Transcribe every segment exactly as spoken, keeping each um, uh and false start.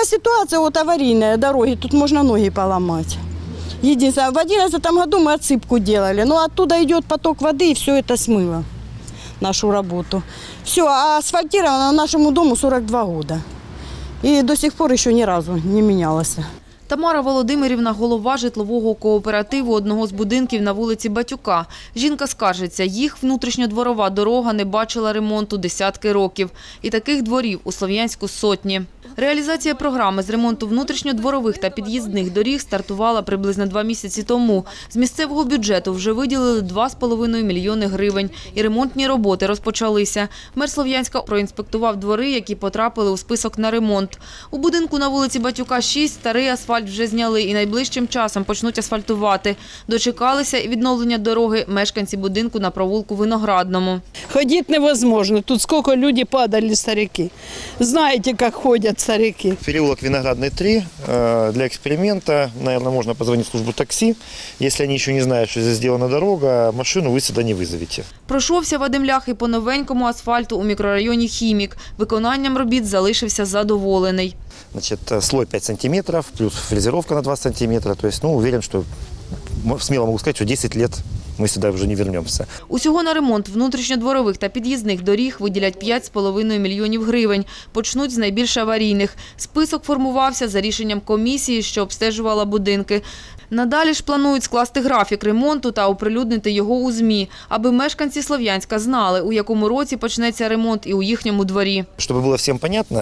ситуация вот аварийная, дороги, тут можно ноги поломать. Единственное, в две тысячи одиннадцатом году мы отсыпку делали, но оттуда идет поток воды и все это смыло, нашу работу. Все, а асфальтировано нашему дому сорок два года. И до сих пор еще ни разу не менялось. Тамара Володимирівна – голова житлового кооперативу одного з будинків на вулиці Батюка. Жінка скаржиться, їх внутрішньодворова дорога не бачила ремонту десятки років. І таких дворів у Слов'янську сотні. Реалізація програми з ремонту внутрішньодворових та під'їздних доріг стартувала приблизно два місяці тому. З місцевого бюджету вже виділили два з половиною мільйони гривень. І ремонтні роботи розпочалися. Мер Слов'янська проінспектував двори, які потрапили у список на ремонт. У будинку на вулиці Батюка шість старий асфальт вже зняли і найближчим часом почнуть асфальтувати. Дочекалися і відновлення дороги мешканці будинку на провулку Виноградному. Ходить невозможно. Тут сколько люди падали, старики. Знаете, как ходят старики. Переулок Виноградный три. Для эксперимента, наверное, можно позвонить в службу такси. Если они еще не знают, что здесь сделана дорога, машину вы сюда не вызовете. Пройшовся Вадим Лях і по новенькому асфальту у мікрорайоні «Хімік». Виконанням робіт залишився задоволений. Значит, слой пять сантиметров, плюс фрезеровка на два сантиметра. То есть, ну, уверен, что смело могу сказать, что десять лет мы сюда вже не вернемся. Усього на ремонт внутрішньодворових та під'їзних доріг виділять п'ять з половиною мільйонів гривень. Почнуть з найбільш аварійних. Список формувався за рішенням комісії, що обстежувала будинки. Надалі ж планують скласти графік ремонту та оприлюднити його у ЗМІ, аби мешканці Слов'янська знали, у якому році почнеться ремонт і у їхньому дворі. Щоб було всім зрозуміло,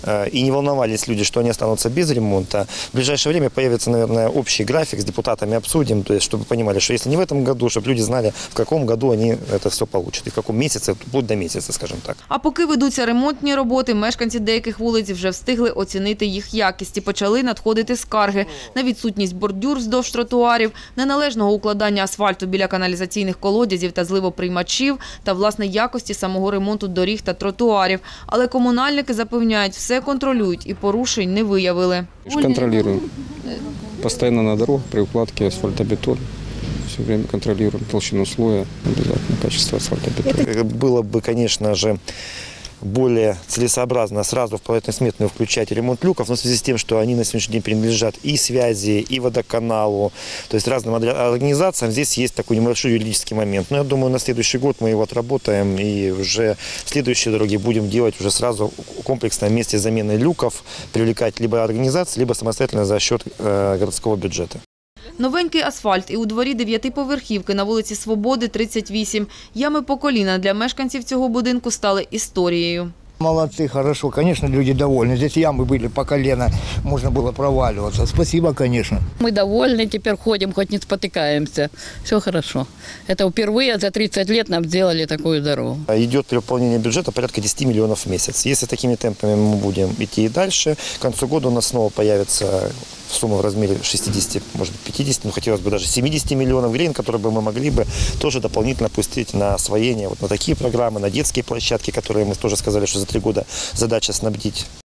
и не волновались люди, что они останутся без ремонта. В ближайшее время появится, наверное, общий график, с депутатами обсудим, то есть, чтобы понимали, что если не в этом году, чтобы люди знали, в каком году они это все получат, и в каком месяце, вплоть до месяца, скажем так. А поки ведуться ремонтні роботи, мешканці деяких вулиць вже встигли оцінити їх якість і почали надходити скарги на відсутність бордюр вздовж тротуарів, неналежного укладання асфальту біля каналізаційних колодязів та зливоприймачів та, власне, якості самого ремонту доріг та тротуарів. Але комунальники запевняють, все контролюють і порушень не виявили. Контролируем. Постоянно на дорогах при укладке асфальтобетон. Все время контролируем толщину слоя, обязательно качество асфальтобетона. Было бы, конечно же, более целесообразно сразу в проектно-сметную включать ремонт люков, но в связи с тем, что они на сегодняшний день принадлежат и связи, и водоканалу, то есть разным организациям, здесь есть такой небольшой юридический момент. Но я думаю, на следующий год мы его отработаем и уже в следующей дороге будем делать уже сразу комплексно вместе с заменой люков, привлекать либо организации, либо самостоятельно за счет э, городского бюджета. Новенький асфальт і у дворі дев'ятиповерхівки на вулиці Свободи, тридцять вісім. Ями по коліна для мешканців цього будинку стали історією. Молодцы, хорошо. Конечно, люди довольны. Здесь ямы были по колено, можно было проваливаться. Спасибо, конечно. Мы довольны, теперь ходим, хоть не спотыкаемся. Все хорошо. Это впервые за тридцать лет нам сделали такую дорогу. Идет перевыполнение бюджета порядка десяти миллионов в месяц. Если такими темпами мы будем идти и дальше, к концу года у нас снова появится сумма в размере шестидесяти, может быть, пятидесяти, ну хотелось бы даже семидесяти миллионов гривен, которые бы мы могли бы тоже дополнительно пустить на освоение, вот на такие программы, на детские площадки, которые мы тоже сказали, что за три года задача снабдить